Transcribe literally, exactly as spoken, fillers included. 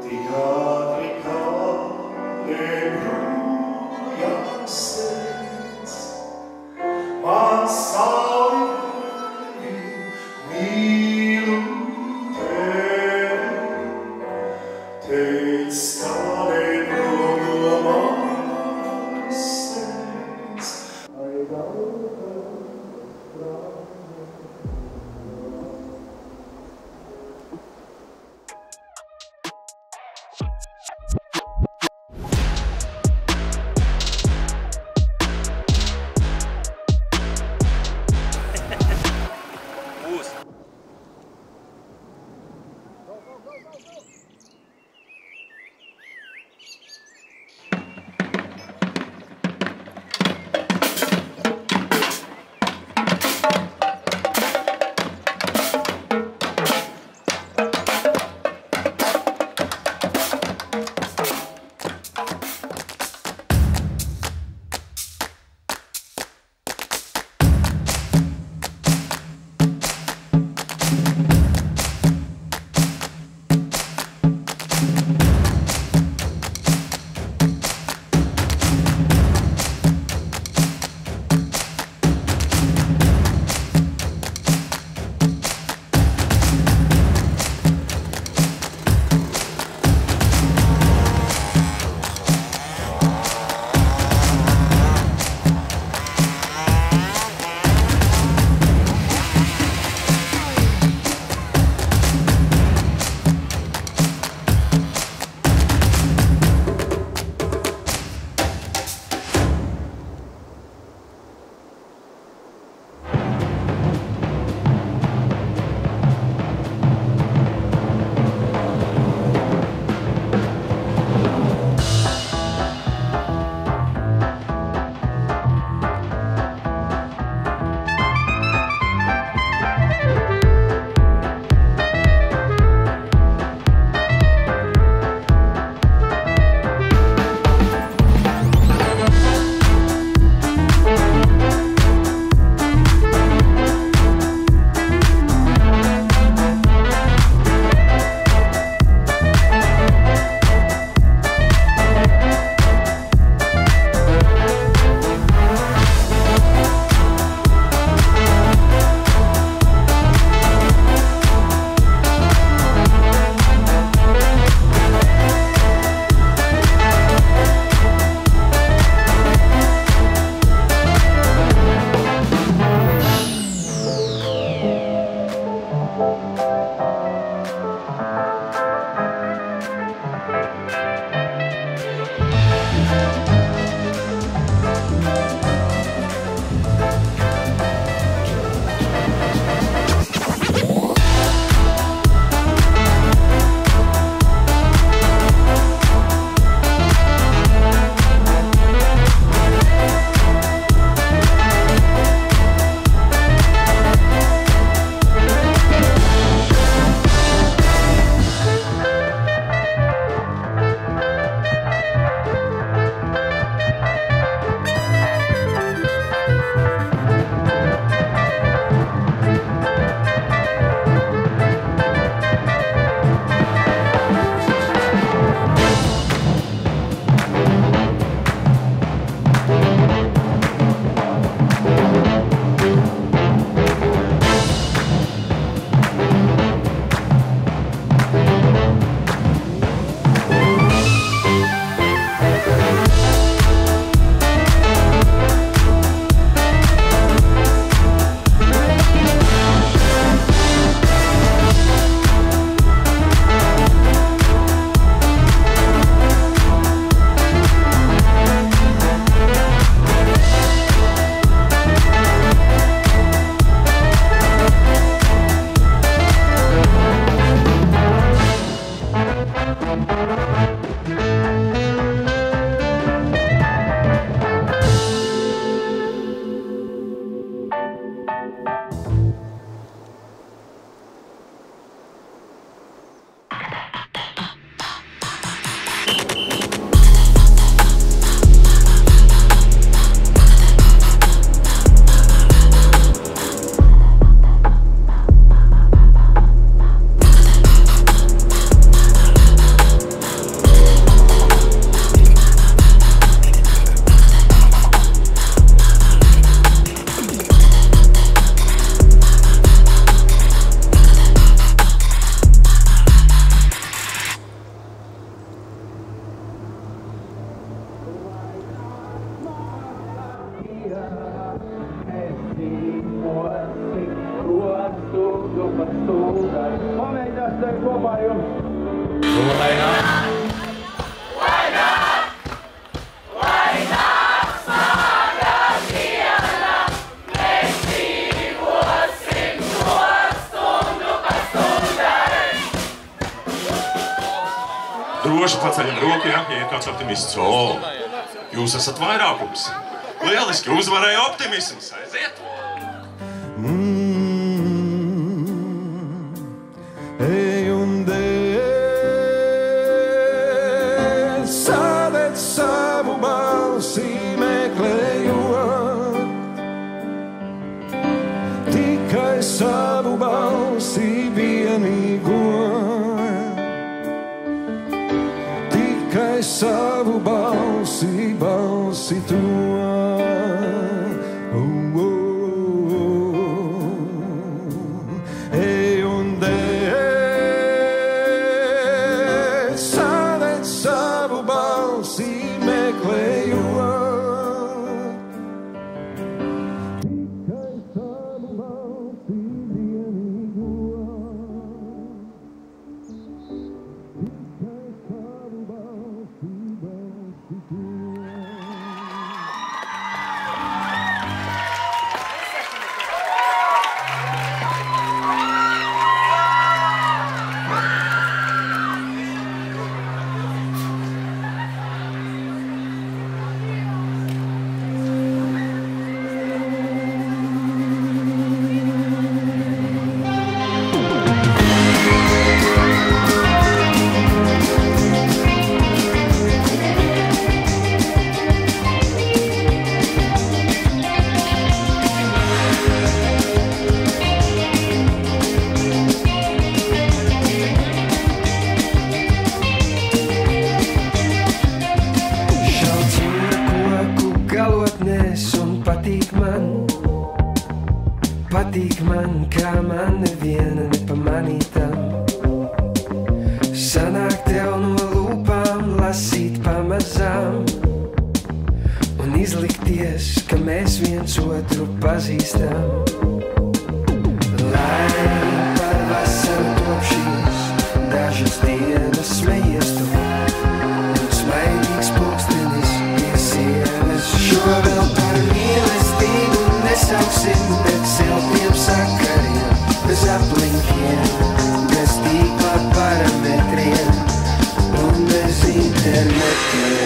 di altri cade bruglian stets, man sauri milute, te stare bruglian stets. I love her. Droši paceļam roku, ja, ja ir kāds optimists. O, jūs esat vairākums. Lieliski, uzvarēja optimisms. Aiziet! Ej un dēļ, sādēt savu balsi meklējot, tikai savu balsi vienīgo, tikai savu balsi, balsi to. Patīk man, kā man neviena nepamanītam. Sanāk tev no lūpām lasīt pamazām un izlikties, ka mēs viens otru pazīstam. Lai par vasaru top šīs dažas dienas smejies tu un smaidīgs pulkstenis pie sienas. Šo vēl par mīlestību nesauksim, bet siltiem sakariem, bez aplinkiem, bez tīkla parametriem un bez internetiem.